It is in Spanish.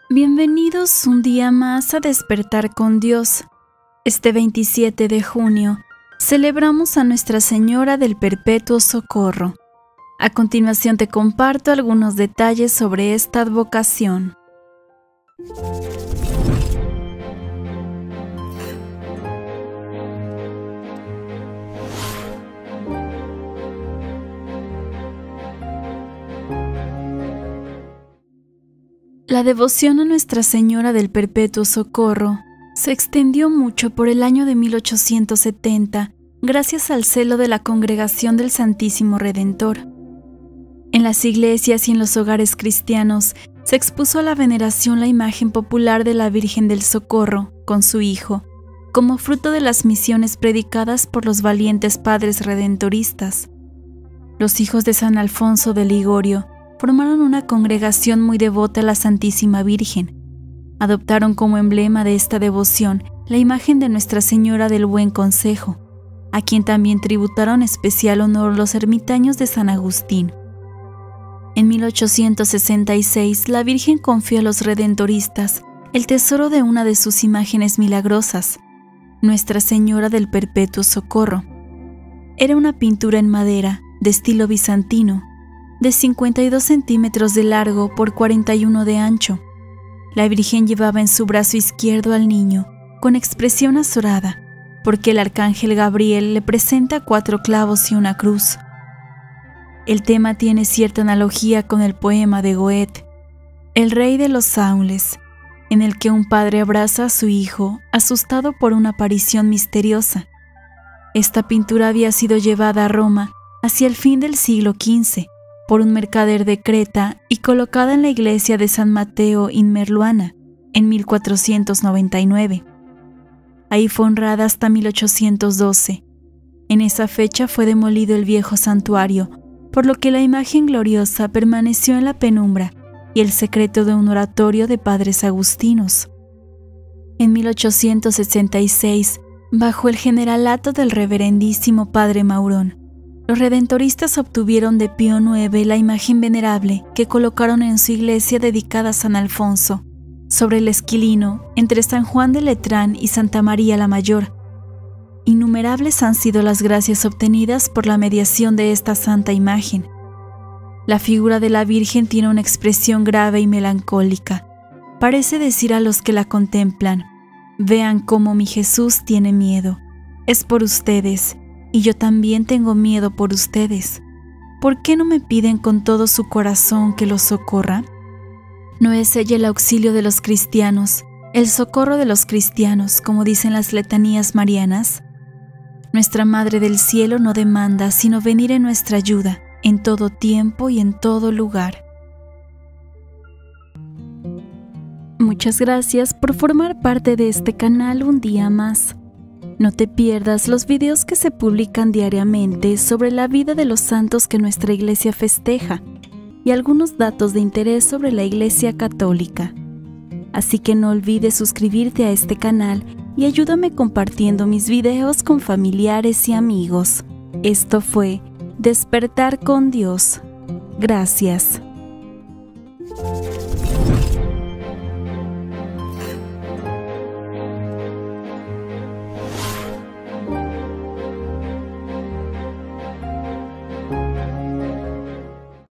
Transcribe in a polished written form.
Bienvenidos un día más a Despertar con Dios. Este 27 de junio celebramos a Nuestra Señora del Perpetuo Socorro. A continuación te comparto algunos detalles sobre esta advocación. La devoción a Nuestra Señora del Perpetuo Socorro se extendió mucho por el año de 1870 gracias al celo de la Congregación del Santísimo Redentor. En las iglesias y en los hogares cristianos se expuso a la veneración la imagen popular de la Virgen del Socorro, con su Hijo, como fruto de las misiones predicadas por los valientes padres redentoristas. Los hijos de San Alfonso de Ligorio formaron una congregación muy devota a la Santísima Virgen. Adoptaron como emblema de esta devoción la imagen de Nuestra Señora del Buen Consejo, a quien también tributaron especial honor los ermitaños de San Agustín. En 1866, la Virgen confió a los redentoristas el tesoro de una de sus imágenes milagrosas, Nuestra Señora del Perpetuo Socorro. Era una pintura en madera, de estilo bizantino, de 52 centímetros de largo por 41 de ancho. La Virgen llevaba en su brazo izquierdo al niño, con expresión azorada, porque el arcángel Gabriel le presenta 4 clavos y una cruz. El tema tiene cierta analogía con el poema de Goethe, El Rey de los Saules, en el que un padre abraza a su hijo, asustado por una aparición misteriosa. Esta pintura había sido llevada a Roma hacia el fin del siglo XV, por un mercader de Creta y colocada en la iglesia de San Mateo in Merluana en 1499. Ahí fue honrada hasta 1812. En esa fecha fue demolido el viejo santuario, por lo que la imagen gloriosa permaneció en la penumbra y el secreto de un oratorio de padres agustinos. En 1866, bajo el generalato del reverendísimo padre Maurón, los redentoristas obtuvieron de Pío IX la imagen venerable que colocaron en su iglesia dedicada a San Alfonso, sobre el esquilino entre San Juan de Letrán y Santa María la Mayor. Innumerables han sido las gracias obtenidas por la mediación de esta santa imagen. La figura de la Virgen tiene una expresión grave y melancólica. Parece decir a los que la contemplan: vean cómo mi Jesús tiene miedo. Es por ustedes. Y yo también tengo miedo por ustedes. ¿Por qué no me piden con todo su corazón que los socorra? ¿No es ella el auxilio de los cristianos, el socorro de los cristianos, como dicen las letanías marianas? Nuestra Madre del Cielo no demanda sino venir en nuestra ayuda, en todo tiempo y en todo lugar. Muchas gracias por formar parte de este canal un día más. No te pierdas los videos que se publican diariamente sobre la vida de los santos que nuestra iglesia festeja y algunos datos de interés sobre la Iglesia Católica. Así que no olvides suscribirte a este canal y ayúdame compartiendo mis videos con familiares y amigos. Esto fue Despertar con Dios. Gracias.